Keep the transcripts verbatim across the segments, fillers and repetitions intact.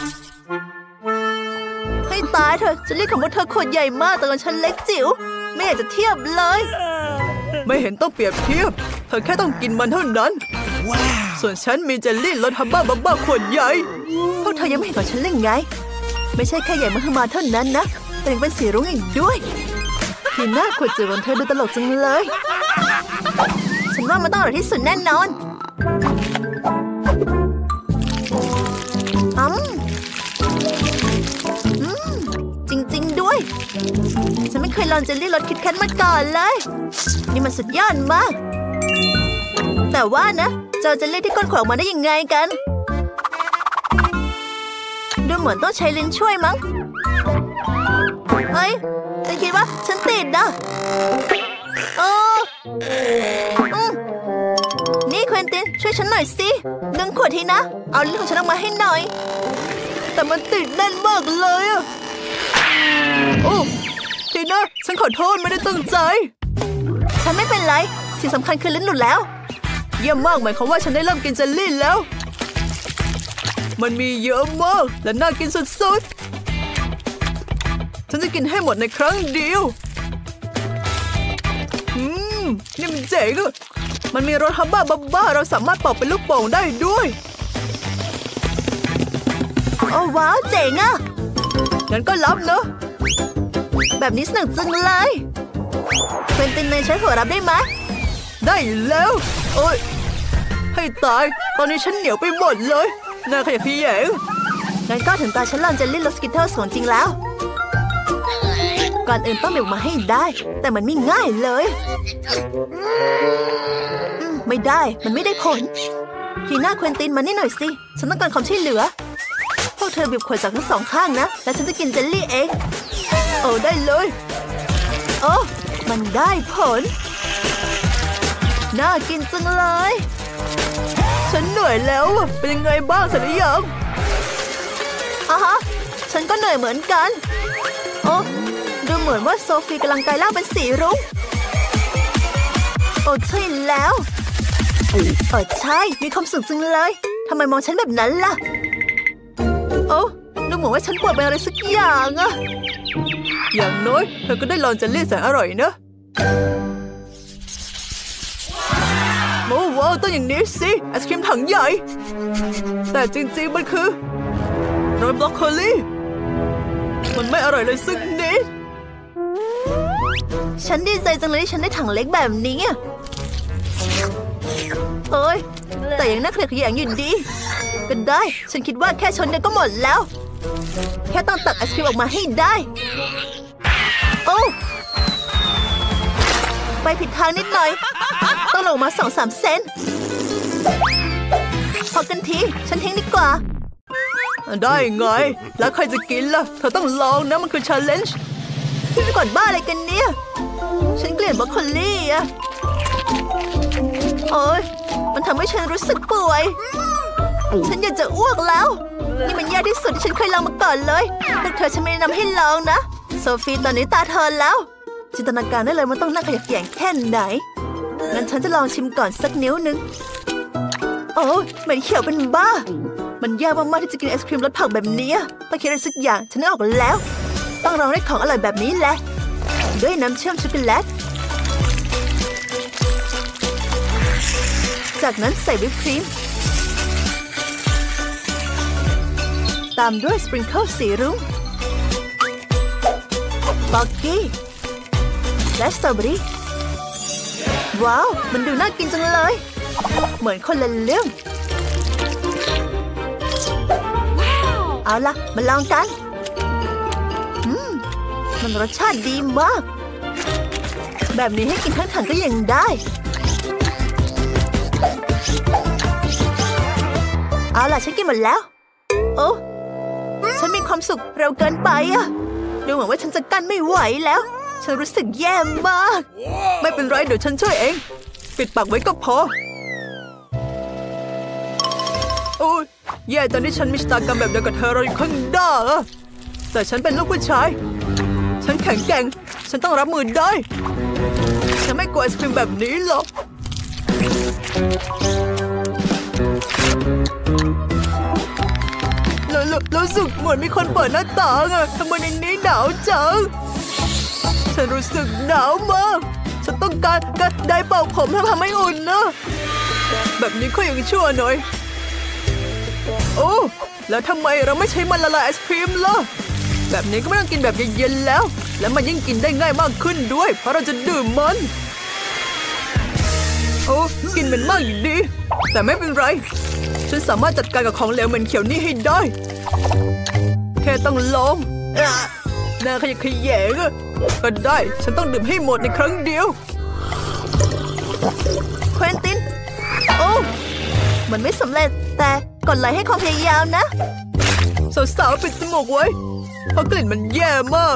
ให้ตายเถอะเจลลี่ของพวกเธอขวดใหญ่มากแต่ของฉันเล็กจิ๋วไม่อยากจะเทียบเลยไม่เห็นต้องเปรียบเทียบเธอแค่ต้องกินมันเท่านั้น wow. ส่วนฉันมีเจลลี่รสฮับบ้าบับบ้าขวดใหญ่พวกเธอยังไม่เห็นของฉันเลยไงไม่ใช่แค่ใหญ่มหึมาเท่านั้นนะแต่ยังเป็นสีรุ้งอีกด้วยทีหน้าขวดจิ๋วของเธอดูตลกจังเลยฉันว่ามันต้องอร่อยที่สุดแน่นอนอืมอืมจริงๆด้วยฉันไม่เคยลองเจลลี่รสคิดแคทมาก่อนเลยนี่มันสุดยอดมากแต่ว่านะเจอเจลลี่ที่ก้นขวดออกมาได้ยังไงกันดูเหมือนต้องใช้ลิ้นช่วยมั้งเฮ้ยฉันคิดว่าฉันติดนะเอออืมนี่เควินตินช่วยฉันหน่อยสิดึงขวดทีนะเอาลิ้นของฉันออกมาให้หน่อยแต่มันติดแน่นมากเลยอะโอ้ทีน่าฉันขอโทษไม่ได้ตั้งใจฉันไม่เป็นไรสิ่งสำคัญคือลิ้นหลุดแล้วเยี่ยมมากหมายความว่าฉันได้เริ่มกินเจลลี่แล้วมันมีเยอะมากและน่ากินสุดๆฉันจะกินให้หมดในครั้งเดียวอืมนี่มันเจ๋งอะมันมีรสฮับบ้าบับบ้าเราสามารถเป่าเป็นลูกโป่งได้ด้วยโอ้ว้าวเจ๋งอะงั้นก็รับเนอะแบบนี้สนุกจังเลยเควินตินเนยใช้หัวรับได้ไหมได้แล้วโอ๊ยให้ตายตอนนี้ฉันเหนียวไปหมดเลยน่าขยะแขยงงั้นก็ถึงตาฉันลองเจลลี่รสสกิทเทิลของจริงแล้วก่อนอื่นต้องบีบมาให้ได้แต่มันไม่ง่ายเลยไม่ได้มันไม่ได้ผลทีหน้าเควินตินมานี่หน่อยสิฉันต้องการความช่วยเหลือพวกเธอบีบขวดจากทั้งสองข้างนะแล้วฉันจะกินเจลลี่เองโอ้ได้เลยโอ้มันได้ผลน่ากินจังเลยฉันเหนื่อยแล้วเป็นยังไงบ้างเสร็จหรือยังอ่ะฮะฉันก็เหนื่อยเหมือนกันโอ้ดูเหมือนว่าโซฟีกำลังกลายร่างเป็นสีรุ้งโอ้ใช่แล้วเออใช่มีความสุขจังเลยทำไมมองฉันแบบนั้นล่ะโอ้ดูเหมือนว่าฉันปวดเป็นอะไรสักอย่างอะอย่างน้อยเธอก็ได้ลองเจลลี่แสนอร่อยนะโอ้ว้าวต้องอย่างนี้สิไอศครีมถังใหญ่แต่จริงๆมันคือรสบล็อกโคลี่มันไม่อร่อยเลยสักนิดฉันดีใจจังเลยที่ฉันได้ถังเล็กแบบนี้เฮ้ยแต่ยังน่าเกลียดขยงอยู่ดีก็ได้ฉันคิดว่าแค่ชนเดียวก็หมดแล้วแค่ต้องตักไอศครีมออกมาให้ได้โอ้ไปผิดทางนิดหน่อยต้องลงมาสองสามเซนพอกันทีฉันทิ้งดีกว่าได้ไงแล้วใครจะกินล่ะเธอต้องลองนะมันคือ challenge พี่ก่อนบ้าอะไรกันเนี่ยฉันเกลียดบรอกโคลี่อะโอ้ยมันทำให้ฉันรู้สึกป่วยฉันอยากจะอ้วกแล้วนี่มันยากที่สุดที่ฉันเคยลองมาก่อนเลยแต่เธอฉันไม่แนะนำให้ลองนะโซฟีตอนนี้ตาเธอแล้วจินตนาการได้เลยมันต้องน่าขยะแขยงแค่ไหนงั้นฉันจะลองชิมก่อนสักนิ้วนึงโอ้เหม็นเขียวเป็นบ้ามันยากมากๆที่จะกินไอศครีมรสผักแบบนี้ต้องคิดอะไรสักอย่างฉันนึกออกแล้วต้องลองได้ของอร่อยแบบนี้แหละด้วยน้ำเชื่อมช็อกโกแลตจากนั้นใส่วิปครีมตามด้วยสปริงเกิลสีรุ้งบ็อกกี้และสตรอเบอรี่ว้าวมันดูน่ากินจังเลยเหมือนคนละเรื่องเอาล่ะมาลองกันอืมมันรสชาติดีมากแบบนี้ให้กินทั้งถังก็ยังได้เอาล่ะฉันกินหมดแล้วโอ้ฉันมีความสุขเร็วเกินไปอะดูเหมือนว่าฉันจะกั้นไม่ไหวแล้วฉันรู้สึกแย่มากไม่เป็นไรเดี๋ยวฉันช่วยเองปิดปากไว้ก็พอโอ้ยแย่ตอนที่ฉันมีชะตากรรมแบบเดียวกับเธอเราอยู่ข้างหน้าอะแต่ฉันเป็นลูกผู้ชายฉันแข็งแกร่งฉันต้องรับมือได้ฉันไม่กลัวไอศครีมแบบนี้หรอกรู้สึกเหมือนมีคนเปิดหน้าต่างอะทำไมในนี้หนาวจังฉันรู้สึกหนาวมากฉันต้องการกระไดเป่าผมทำให้อุ่นนะแบบนี้ก็ยังชั่วหน่อยโอ้แล้วทำไมเราไม่ใช้มันละลายไอศครีมล่ะแบบนี้ก็ไม่ต้องกินแบบเย็นๆแล้วและมันยิ่งกินได้ง่ายมากขึ้นด้วยเพราะเราจะดื่มมันโอ้กินเหม็นมากอยู่ดีแต่ไม่เป็นไรฉันสามารถจัดการกับของเหลวเหม็นเขียวนี่ให้ได้แค่ต้องลองหน้าขยะขยงก็ได้ฉันต้องดื่มให้หมดในครั้งเดียวเควินตินโอ้มันไม่สำเร็จแต่กดไลค์ให้ความพยายามนะสาวๆปิดจมูกไว้เพราะกลิ่นมันแย่มาก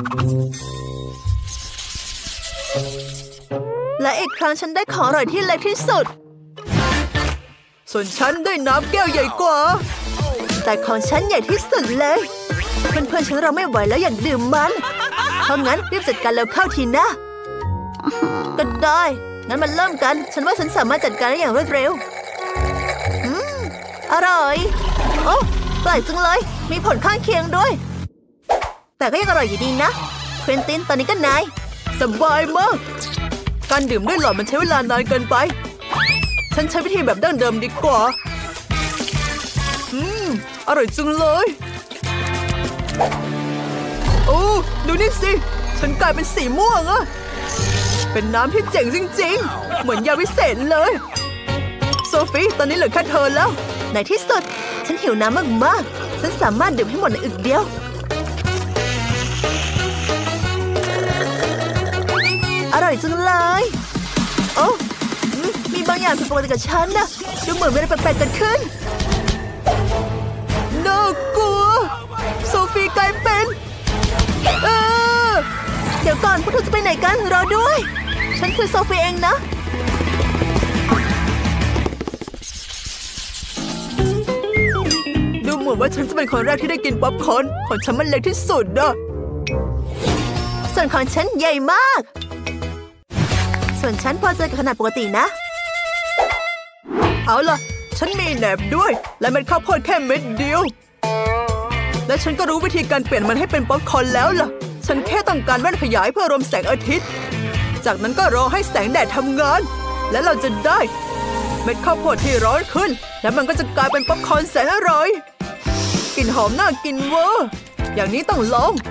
และอีกครั้งฉันได้ของอร่อยที่เล็กที่สุดส่วนฉันได้น้ำแก้วใหญ่กว่าแต่ของฉันใหญ่ที่สุดเลยเพื่อนๆฉันเราไม่ไหวแล้วอยากดื่มมันเพราะงั้นรีบจัดการแล้วเข้าทีนะก็ได้งั้นมันเริ่มกันฉันว่าฉันสามารถจัดการได้อย่างรวดเร็วอืมอร่อยโอ้แปลกจังเลยมีผลข้างเคียงด้วยแต่ก็ยังอร่อยอยู่ดีนะเควินตินตอนนี้ก็นายสบายมากการดื่มด้วยหลอดมันใช้เวลานานเกินไปฉันใช้วิธีแบบดั้งเดิมดีกว่าอืมอร่อยจังเลยโอ้ดูนี่สิฉันกลายเป็นสีม่วงอะเป็นน้ำที่เจ๋งจริงๆเหมือนยาวิเศษเลยโซฟีตอนนี้เหลือแค่เธอแล้วในที่สุดฉันหิวน้ำมากๆฉันสามารถดื่มให้หมดในอึกเดียวอร่อยจังเลยโอ้มีบางอย่างผิดปกติกับฉันนะดูเหมือนมีอะไรแปลกๆเกิดขึ้นน่ากลัวโซฟีกลายเป็นเออเดี๋ยวก่อนพวกเธอจะไปไหนกันรอด้วยฉันคือโซฟีเองนะดูเหมือนว่าฉันจะเป็นคนแรกที่ได้กินป๊อปคอร์นของฉันมันเล็กที่สุดอะส่วนของฉันใหญ่มากส่วนฉันพอเจอกับขนาดปกตินะเอาล่ะฉันมีแหนบด้วยและเม็ดข้าวโพดแค่เม็ดเดียวและฉันก็รู้วิธีการเปลี่ยนมันให้เป็นป๊อปคอร์นแล้วล่ะฉันแค่ต้องการแว่นขยายเพื่อรวมแสงอาทิตย์จากนั้นก็รอให้แสงแดดทำงานและเราจะได้เม็ดข้าวโพดที่ร้อนขึ้นและมันก็จะกลายเป็นป๊อปคอร์นแสนอร่อยกลิ่นหอมน่ากินเวอร์อย่างนี้ต้องลอง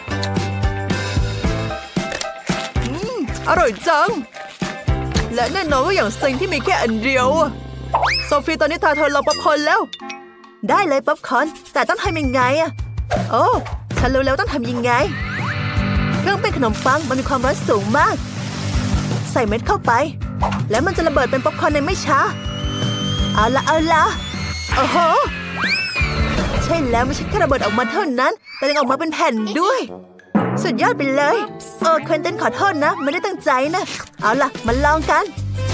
อืมอร่อยจังและแน่นอนว่าอย่างเซ็งที่มีแค่อันเดียวโซฟีตอนนี้ตาเธอลองป๊อปคอร์นแล้วได้เลยป๊อปคอร์นแต่ต้องทำยังไงอะโอ้ฉันรู้แล้วต้องทำยังไงเครื่องเป็นขนมปังมันมีความร้อนสูงมากใส่เม็ดเข้าไปแล้วมันจะระเบิดเป็นป๊อปคอร์นในไม่ช้าเอาละเอาละโอ้โหใช่แล้วไม่ใช่แค่ระเบิดออกมาเท่านั้นแต่ยังออกมาเป็นแผ่นด้วยสุดยอดไปเลยโอ้เควินตินขอโทษนะไม่ได้ตั้งใจนะเอาล่ะมาลองกัน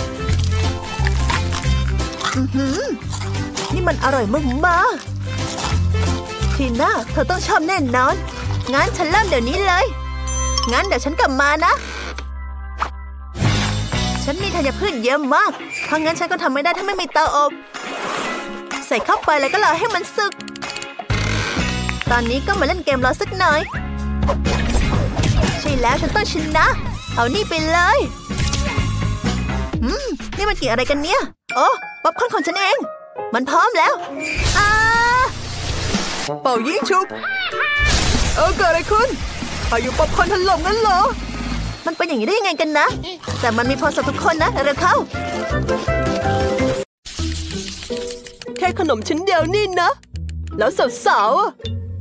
อือหือนี่มันอร่อยมากๆทีน่าเธอต้องชอบแน่นอนงั้นฉันเริ่มเดี๋ยวนี้เลยงั้นเดี๋ยวฉันกลับมานะฉันมีธัญพืชเยอะมากเพราะงั้นฉันก็ทำไม่ได้ถ้าไม่มีเตาอบใส่เข้าไปแล้วก็รอให้มันสุกตอนนี้ก็มาเล่นเกมรอสักหน่อยใช่แล้วฉันต้องชนะเอานี่ไปเลยอืมนี่มันกี่อะไรกันเนี่ยโอ้ป๊อปคอร์นของฉันเองมันพร้อมแล้วอ่าเป่ายิงชุบเออเกิดอะไรขึ้นพายุป๊อปคอร์นถล่มงั้นเหรอมันเป็นอย่างนี้ได้ยังไงกันนะแต่มันมีพอสำหรับทุกคนนะเร็วเข้าแค่ขนมชิ้นเดียวนี่นะแล้วสาวๆ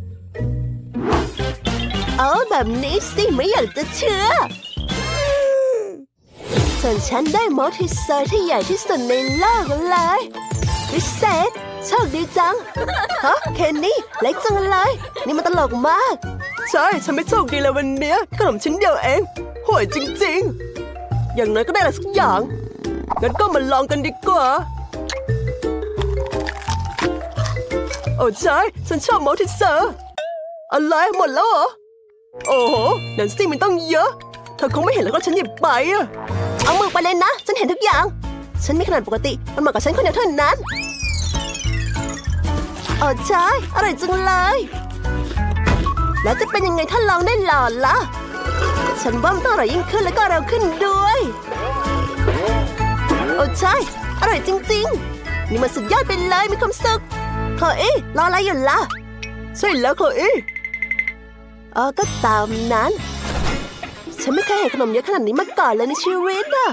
เอาแบบนี้สิไม่อยากจะเชื่อส่วนฉันได้มอลติเซอร์ที่ใหญ่ที่สุดในโลกเลยพิเศษโชคดีจังฮะเคนนี่เล็กจังเลยนี่มันตลกมากใช่ฉันไม่โชคดีเลยวันนี้ขนมชิ้นเดียวเองห่วยจริงๆอย่างน้อยก็ได้อะไรสักอย่างงั้นก็มาลองกันดีกว่าโอ้ใช่ฉันชอบมอลติเซอร์อะไรหมดแล้วเหรอโอ้โหนั่นสิมันต้องเยอะเธอคงไม่เห็นแล้วก็ฉันหยิบไปอะเอามือไปเลยนะฉันเห็นทุกอย่างฉันมีขนาดปกติมันเหมาะกับฉันคนเดียวเท่านั้นโอ้ใช่อร่อยจังเลยแล้วจะเป็นยังไงถ้าลองได้หลอดล่ะฉันว่ามันต้องอร่อยยิ่งขึ้นแล้วก็เร็วขึ้นด้วยโอ้ใช่อร่อยจริงๆนี่มันสุดยอดไปเลยมีความสุขโคอี้รออะไรอยู่ล่ะใช่แล้วโคอี้อ๋อก็ตามนั้นฉันไม่เคยเห็นขนมเยอะขนาดนี้มาก่อนเลยในชีวิตอะ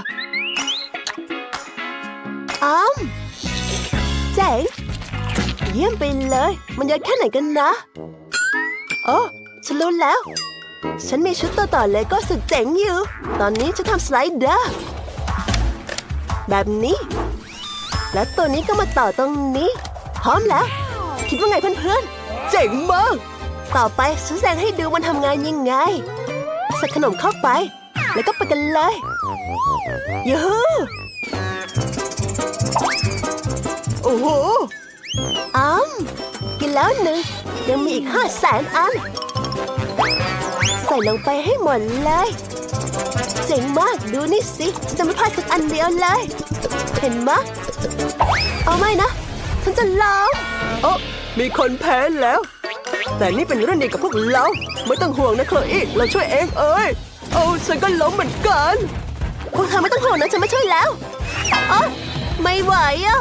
อ้าวเจ๋งเยี่ยมไปเลยมันเยอะแค่ไหนกันนะโอ้ฉันรู้แล้วฉันมีชุดตัวต่อเลยก็สุดเจ๋งอยู่ตอนนี้ฉันทำสไลเดอร์แบบนี้แล้วตัวนี้ก็มาต่อตรงนี้พร้อมแล้วคิดว่าไงเพื่อนๆเจ๋งมากต่อไปฉันแสดงให้ดูมันทำงานยังไงใส่ขนมเข้าไปแล้วก็ไปกันเลยยูฮูโอ้โหอ้าวกินแล้วหนึ่งยังมีอีกห้าแสนอันใส่ลงไปให้หมดเลยเจ๋งมากดูนี่สิฉันจะไม่พลาดสักอันเดียวเลยเห็นไหมเอาไม่นะฉันจะลองโอ้มีคนแพ้แล้วแต่นี่เป็นเรื่องดีกับพวกเราไม่ต้องห่วงนะโคอี้เราช่วยเองเอ้ยโอ้ฉันก็ล้มเหมือนกันพวกเธอไม่ต้องห่วงนะฉันมาช่วยแล้วอ๋อไม่ไหวอะ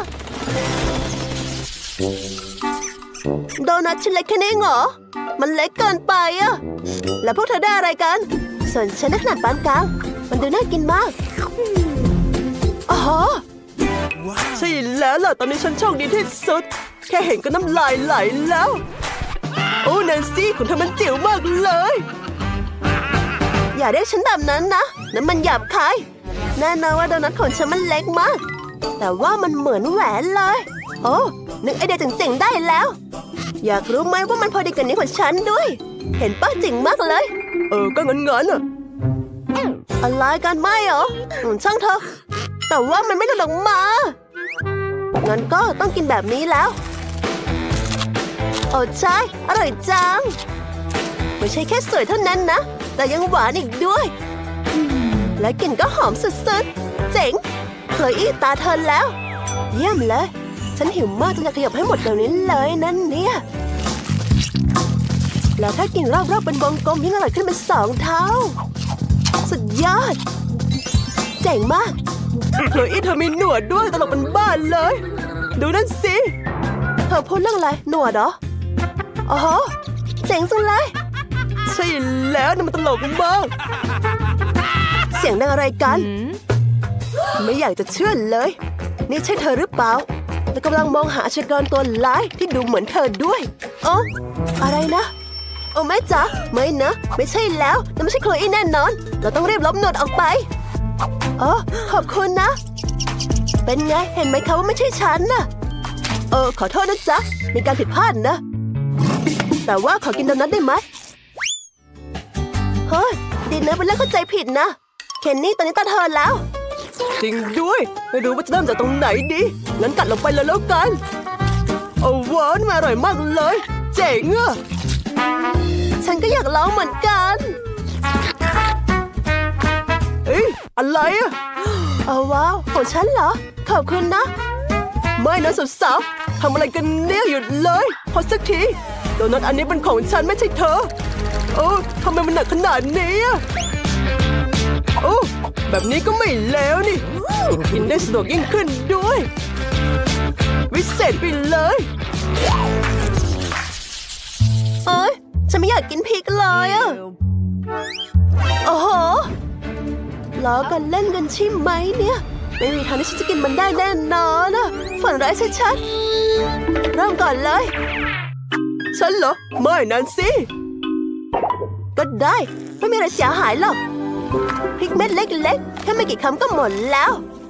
โดนัทชิ้นเล็กแค่นี้เหรอมันเล็กเกินไปอะแล้วพวกเธอได้อะไรกันส่วนฉันได้ขนาดปานกลางมันดูน่ากินมากอ๋อใช่แล้วล่ะตอนนี้ฉันโชคดีที่สุดแค่เห็นก็น้ำลายไหลแล้วโอ้แนนซี่คุณทำมันจิ๋วมากเลยอย่าเรียกฉันแบบนั้นนะนั่นมันหยาบคายแน่นอนว่าโดนัทของฉันมันเล็กมากแต่ว่ามันเหมือนแหวนเลยโอ้นึกไอเดียเจ๋งๆได้แล้วอยากรู้ไหมว่ามันพอดีกับนิ้วของฉันด้วยเห็นป้าจริงมากเลยเออก็งั้นงั้นอะอะไรกันไม่เหรอช่างเถอะแต่ว่ามันไม่หลุดออกมางั้นก็ต้องกินแบบนี้แล้วโอ้ใช่อร่อยจังไม่ใช่แค่สวยเท่านั้นนะแต่ยังหวานอีกด้วยและกลิ่นก็หอมสุดๆเจ๋งโคลอี้ตาเธอแล้วเยี่ยมเลยฉันหิวมากจนอยากขยับให้หมดเดี๋ยวนี้เลยนั่นเนี่ยแล้วถ้ากินรอบๆเป็นวงกลมยิ่งอร่อยขึ้นเป็นสองเท่าสุดยอดเจ๋งมากโคลอี้เธอมีหนวดด้วยตลกเป็นบ้านเลยดูนั่นสิเธอพูดเรื่องอะไรหนวดเหรอโอ้โหเจ๋งจังเลยใช่แล้วนี่มันตลกมากเสียงดังอะไรกันไม่อยากจะเชื่อเลยนี่ใช่เธอหรือเปล่าแต่กำลังมองหาอาชญากรตัวร้ายที่ดูเหมือนเธอด้วยอ๋ออะไรนะโอ้แม่จ๋าไม่นะไม่ใช่แล้วแต่ไม่ใช่โคลอี้แน่นอนเราต้องรีบลบหนวดออกไปอ๋อขอบคุณนะเป็นไงเห็นไหมคะว่าไม่ใช่ฉันน่ะเออขอโทษนะจ๊ะมีการผิดพลาดนะแต่ว่าขอกินโดนัทได้ไหมเฮ้ยดีนะเป็นเรื่องเข้าใจผิดนะเคนนี่ตอนนี้ตาเธอแล้วจริงด้วยไม่รู้ว่าจะเริ่มจากตรงไหนดีงั้นกัดลงไปเลยแล้วกันโอ้ว้าวนี่อร่อยมากเลยเจ๋งอ่ะฉันก็อยากลองเหมือนกันเอ้ยอะไรอ่ะเอาว้าวของฉันเหรอขอบคุณนะไม่นะสาวๆทำอะไรกันเนี่ยหยุดเลยพอสักทีโดนัทอันนี้เป็นของฉันไม่ใช่เธอโอ้ทำไมมันหนักขนาดนี้อ่ะโอ้แบบนี้ก็ไม่แล้วนี่กินได้สะดวกยิ่งขึ้นด้วยวิเศษไปเลยเอ้ยฉันไม่อยากกินพริกเลยอ่ะโอ้โหล้อกันเล่นกันใช่ไหมเนี่ยไม่มีทางที่ฉันจะกินมันได้แน่นอนนะฝันร้ายชัดๆเริ่มก่อนเลยฉันเหรอไม่นั่นสิก็ได้ไม่มีอะไรเสียหายหรอกพริกเม็ดเล็กๆแค่ไม่กี่คำก็หมดแล้ว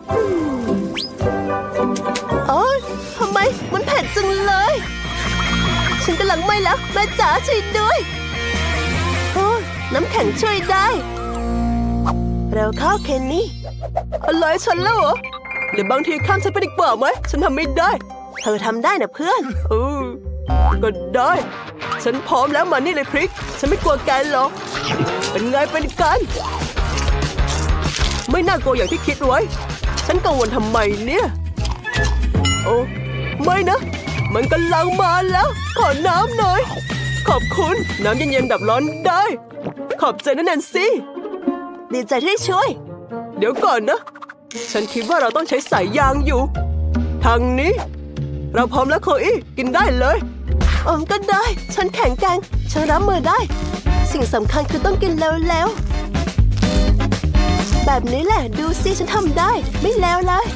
โอ๊ยทำไมมันเผ็ดจังเลยฉันกำลังไหม้แล้วแม่จ๋าช่วยด้วยโอ้ยน้ำแข็งช่วยได้เร็วเข้าเคนนี่อะไรฉันแล้วเหรอหรือบางทีข้ามฉันไปดีกว่าไหมฉันทำไม่ได้เธอทำได้นะเพื่อนเออก็ได้ฉันพร้อมแล้วมานี่เลยพริกฉันไม่กลัวแกหรอกเป็นไงเป็นกันไม่น่ากลัวอย่างที่คิดไว้ฉันกังวลทำไมเนี่ยโอ้ไม่นะมันกำลังมาแล้วขอน้ำหน่อยขอบคุณน้ำเย็นๆดับร้อนได้ขอบใจนะแนนซี่ดีใจที่ช่วยเดี๋ยวก่อนนะฉันคิดว่าเราต้องใช้สายยางอยู่ทางนี้เราพร้อมแล้วโคอี้กินได้เลยอมก็ได้ฉันแข็งแกร่งฉันรับมือได้สิ่งสำคัญคือต้องกินเร็วๆแบบนี้แหละดูสิฉันทำได้ไม่แล้วเลย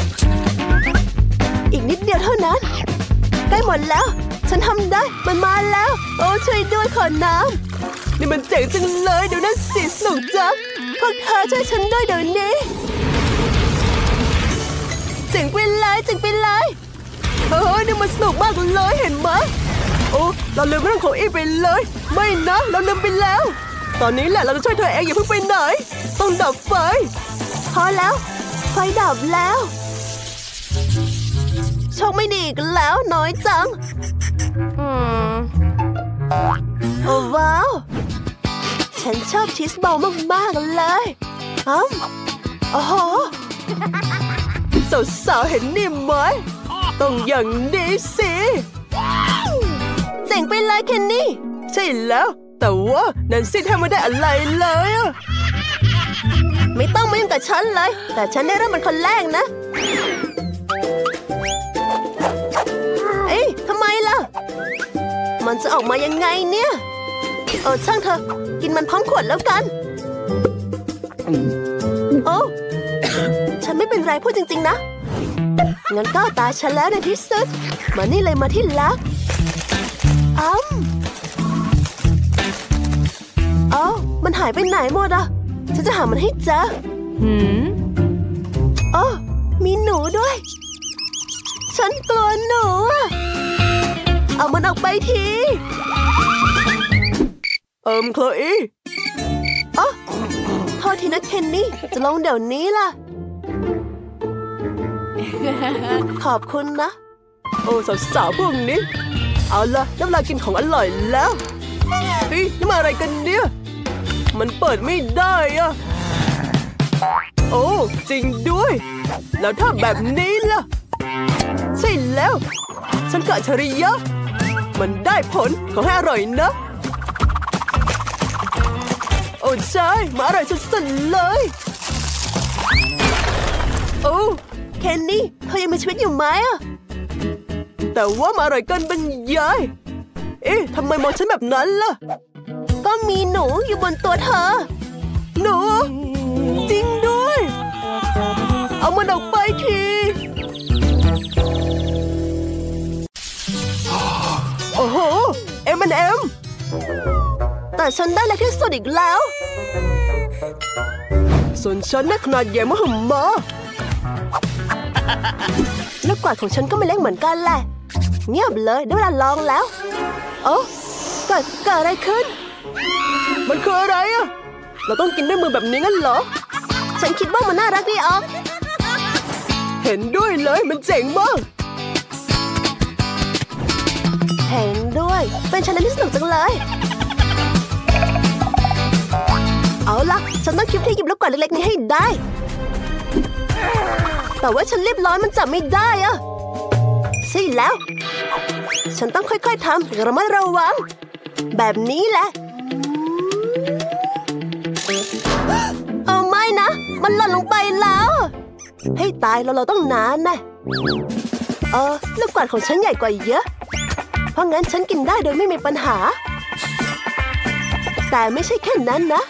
อีกนิดเดียวเท่านั้นใกล้หมดแล้วฉันทำได้มันมาแล้วโอ้ช่วยด้วยขอน้ำนี่มันเจ๋งจังเลยเดี๋ยวนั่นสิสนุกจังพวกเธอช่วยฉันด้วยเดี๋ยวนี้เจ๋งไปเลยเจ๋งไปเลยเฮ้ยนี่มันสนุกมากเลยเห็นไหมโอ้เราลืมเรื่องของอีไปเลยไม่นะเราลืมไปแล้วตอนนี้แหละเราจะช่วยเธอเองอย่าเพิ่งไปไหนต้องดับไฟพอแล้วไฟดับแล้วโชคไม่ดีกันแล้วน้อยจังอืมโอ้ว้าวฉันชอบชีสบอลมากๆเลยอืมโอ้โหสาวๆเห็นนี่ไหมต้องอย่างนี้สิเจ๋งไปเลยเคนนี่ใช่แล้วแต่ว่าแนนซี่แทบไม่ได้อะไรเลยอะไม่ต้องมายุ่งกับฉันเลยแต่ฉันได้เริ่มเป็นคนแรกนะเอ๊ะทำไมล่ะมันจะออกมายังไงเนี่ยเออช่างเถอะกินมันพร้อมขวดแล้วกันโอ้ฉันไม่เป็นไรพูดจริงๆนะงั้นก็ตาฉันแล้วในที่สุดมานี่เลยมาที่รักอ้ำเอ้ามันหายไปไหนหมดอ่ะฉันจะหามันให้เจอหืมโอ้มีหนูด้วยฉันกลัวหนูเอามันออกไปทีเอิมโคลอีอ๋อโทษทีนะเคนนี่จะลงเดี๋ยวนี้ล่ะขอบคุณนะโอ้สาวๆพวกนี้เอาล่ะได้เวลากินของอร่อยแล้วเฮ้ยนี่มาอะไรกันเนี่ยมันเปิดไม่ได้อะโอ้จริงด้วยแล้วถ้าแบบนี้ล่ะใช่แล้วฉันกะอัจฉริยะมันได้ผลขอให้อร่อยนะโอ้ใช่มาอร่อยสุดๆเลยโอ้เคนนี่เธอยังมีชีวิตอยู่ไหมอะแต่ว่ามาอร่อยเกินบรรยายเอ๊ะทำไมมองฉันแบบนั้นล่ะก็มีหนูอยู่บนตัวเธอหนูจริงด้วยเอามันออกไปทีโอ้โหเอ็มแอนด์เอ็มแต่ฉันได้เล็กที่สุดอีกแล้วส่วนฉันน่ะขนาดใหญ่มหึมาลูกกวาดของฉันก็ไม่เล็กเหมือนกันแหละเงียบเลยได้เวลาลองแล้วโอ้เกิดเกิดอะไรขึ้นมันคืออะไรอะเราต้องกินด้วยมือแบบนี้งั้นเหรอฉันคิดว่ามันน่ารักดีออกเห็นด้วยเลยมันเจ๋งมากเห็นด้วยเป็นชาเลนจ์ที่สนุกจังเลยเอาล่ะฉันต้องคิดที่หยิบลูกกวาดเล็กๆนี้ให้ได้แต่ว่าฉันเรียบร้อยมันจับไม่ได้อะใช่แล้วฉันต้องค่อยๆทำระมัดระวังแบบนี้แหละเอาไม่นะมันหล่นลงไปแล้วให้ตายเราเราต้องนานนะเออลูกกวาดของฉันใหญ่กว่าเยอะเพราะงั้นฉันกินได้โดยไม่มีปัญหาแต่ไม่ใช่แค่นั้นนะ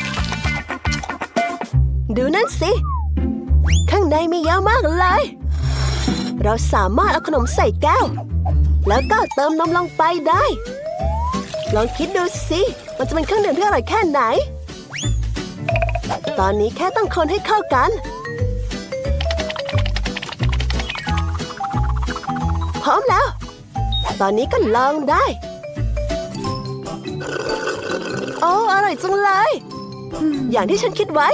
ดูนั่นสิข้างในมีเยอะมากเลยเราสามารถเอาขนมใส่แก้วแล้วก็เติมนมลงไปได้ลองคิดดูสิมันจะเป็นเครื่องดื่มที่อร่อยแค่ไหนตอนนี้แค่ต้องคนให้เข้ากันพร้อมแล้วตอนนี้ก็ลองได้โอ้อร่อยจังเลยอย่างที่ฉันคิดไว้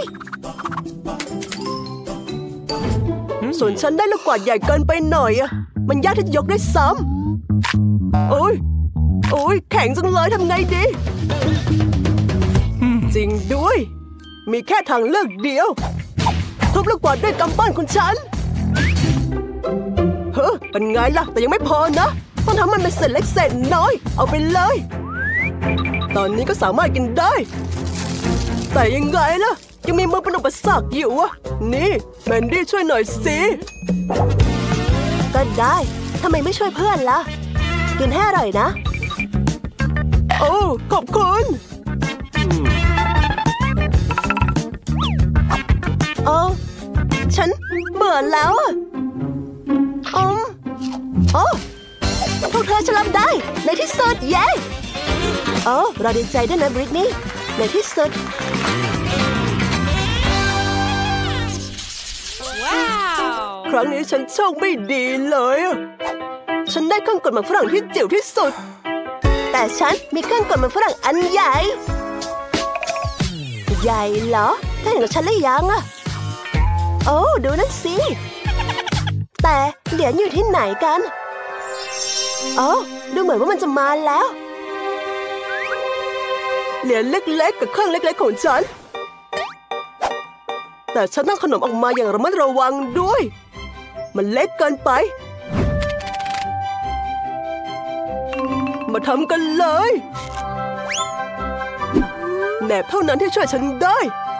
ส่วนฉันได้ลูกกวาดใหญ่เกินไปหน่อยอะมันยากที่จะยกได้ซ้ำโอ้ยโอ้ยแข็งจังเลยทำไงดีจริงด้วยมีแค่ทางเลือกเดียวทุบลูกกวาดด้วยกำปั้นของฉันเฮ้อเป็นไงล่ะแต่ยังไม่พอนะต้องทำมันเป็นเศษเล็กเศษน้อยเอาไปเลยตอนนี้ก็สามารถกินได้แต่ยังไงล่ะยังมีมือเป็นอุปสรรคอยู่อะนี่แมนดี้ช่วยหน่อยสิก็ได้ทำไมไม่ช่วยเพื่อนล่ะกินให้อร่อยนะโอ้ขอบคุณโอ้ฉันเบื่อแล้วอ่ะอืมโอ้พวกเธอจะรับได้ในที่สุดเย้โอ้เราดีใจด้วยนะบริตนี่ในที่สุดครั้งนี้ฉันโชคไม่ดีเลยฉันได้เครื่องกดหมากฝรั่งที่จิ๋วที่สุดแต่ฉันมีเครื่องกดหมากฝรั่งอันใหญ่ใหญ่เหรอเธอเห็นกับฉันหรือยังอะโอ้ดูนั่นสิแต่เหรียญอยู่ที่ไหนกันโอ้ดูเหมือนว่ามันจะมาแล้วเหรียญเล็กๆกับเครื่องเล็กๆของฉันแต่ฉันต้องขนมออกมาอย่างระมัดระวังด้วยมันเล็กเกินไปมาทำกันเลยแหนบเท่านั้นที่ช่วยฉันได้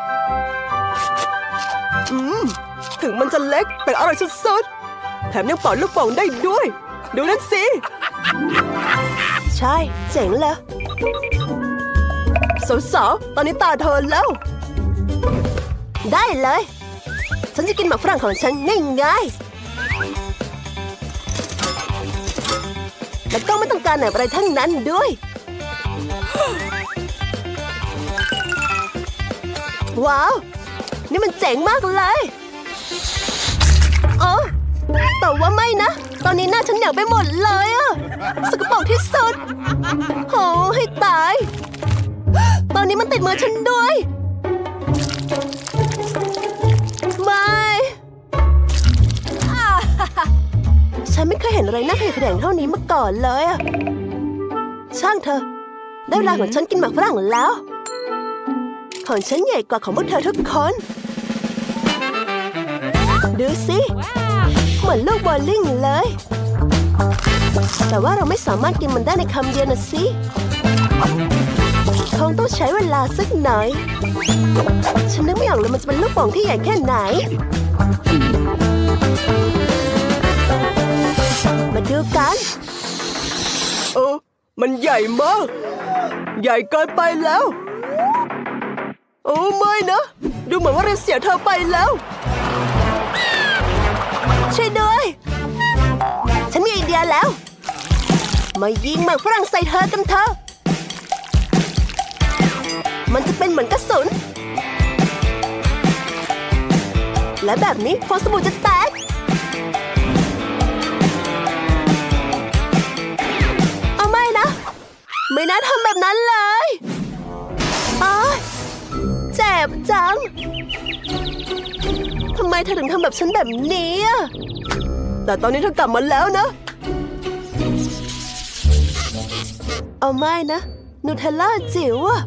อืมถึงมันจะเล็กแต่อร่อยสุดๆแถมยังเป่าลูกโป่งได้ด้วยดูนั่นสิใช่เจ๋งเลยสาวๆตอนนี้ตาเธอแล้วได้เลยฉันจะกินหมากฝรั่งของฉันง่ายๆและก็ไม่ต้องการอะไรทั้งนั้นด้วยว้าวนี่มันเจ๋งมากเลยโอ้แต่ว่าไม่นะตอนนี้หน้าฉันเหนียวไปหมดเลยอะสกปรกที่สุดโอ้ให้ตายตอนนี้มันติดมือฉันด้วยไม่ฉันไม่เคยเห็นอะไรน่าขยะแขยงเท่านี้มาก่อนเลยอะช่างเธอได้เวลาของฉันกินหมากฝรั่งแล้วของฉันใหญ่กว่าของพวกเธอทุกคนดูสิเหมือนลูกบอลลิ่งเลยแต่ว่าเราไม่สามารถกินมันได้ในคำเดียวนะสิคงต้องใช้เวลาสักหน่อยฉันนึกไม่ออกเลยมันจะเป็นลูกโป่งที่ใหญ่แค่ไหนมาดูกันเออมันใหญ่มากใหญ่เกินไปแล้วโอ้ไม่นะดูเหมือนว่าเราเสียเธอไปแล้วช่วยด้วยฉันมีไอเดียแล้วมายิงหมากฝรั่งใส่เธอกันเถอะมันจะเป็นเหมือนกระสุนและแบบนี้ฟองสบู่จะแตกเอาไม่นะไม่น่าทำแบบนั้นเลยอ้าเจ็บจังทำไมเธอถึงทำแบบฉันแบบนี้อะแต่ตอนนี้เธอกลับมาแล้วนะเอาไม่นะนูเทลล่าจิ๋วอะ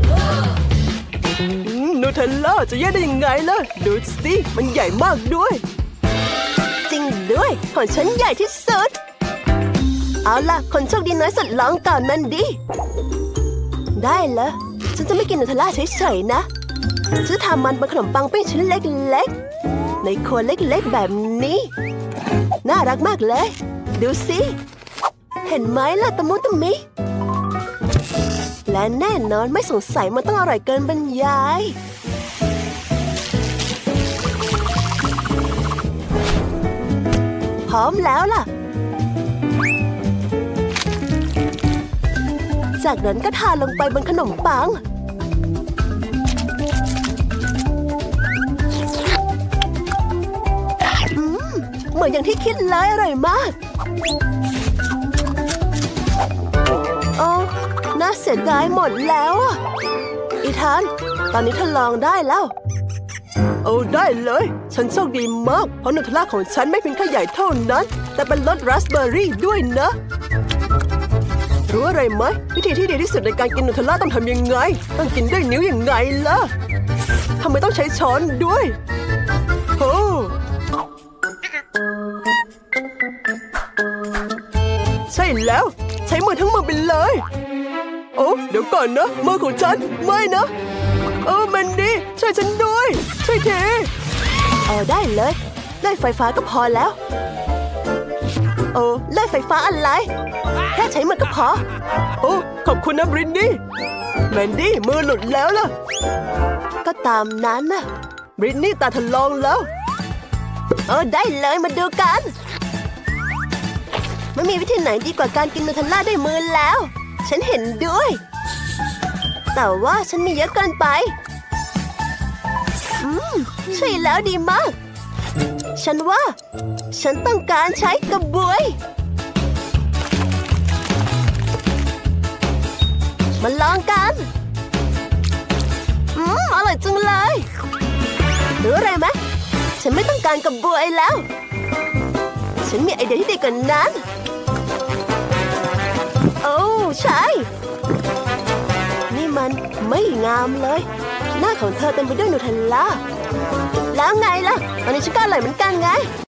นูเทลล่าจะแย่ได้ยังไงล่ะดูสิมันใหญ่มากด้วยจริงด้วยของฉันใหญ่ที่สุดเอาล่ะคนโชคดีน้อยสุดลองก่อนมันดิได้เลยฉันจะไม่กินนูเทลล่าเฉยๆนะฉันทำมันเป็นขนมปังปิ้งชิ้นเล็กๆในครัวเล็กๆแบบนี้น่ารักมากเลยดูสิเห็นไหมล่ะตะมุตะมิและแน่นอนไม่สงสัยมันต้องอร่อยเกินบรรยายพร้อมแล้วล่ะจากนั้นก็ทาลงไปบนขนมปังอืมเหมือนอย่างที่คิดเลยอร่อยมากโอ้น่าเสียดายหมดแล้วอ่ะอีธานตอนนี้ทดลองได้แล้วโอ้ได้เลยฉันโชคดีมากเพราะนูเทลล่าของฉันไม่เพียงแค่ใหญ่เท่านั้นแต่เป็นรสราสเบอร์รี่ด้วยนะรู้อะไรไหมวิธีที่ดีที่สุดในการกินนูเทลล่าต้องทำยังไงต้องกินด้วยนิ้วยังไงล่ะทำไมต้องใช้ช้อนด้วยโอ้ใช่แล้ว ใช้มือทั้งมือไปเลยโอ้เดี๋ยวก่อนนะมือของฉันไม่นะเออแมนดี้ช่วยฉันด้วยช่วยทีเออได้เลยไล่ไฟฟ้าก็พอแล้วโอ้ไล่ไฟฟ้าอะไรแค่ใช้มือก็พอโอ้ขอบคุณนะบรินนี่แมนดี้มือหลุดแล้วล่ะก็ตามนั้นนะบรินนี่ตาถลอกแล้วเออได้เลยมาดูกันไม่มีวิธีไหนดีกว่าการกินนูเทลล่าด้วยมือแล้วฉันเห็นด้วยแต่ว่าฉันมีเยอะเกินไปอืมใช่แล้วดีมากฉันว่าฉันต้องการใช้กระบวยมาลองกันอืมอร่อยจังเลยรู้อะไรไหมฉันไม่ต้องการกระบวยแล้วฉันมีไอเดียที่ดีกว่านั้นโอ้ใช่นี่มันไม่งามเลยหน้าของเธอเต็มไปด้วยนูเทลล่าแล้วไงล่ะตอนนี้ฉันก็อร่อยเหมือนกันไง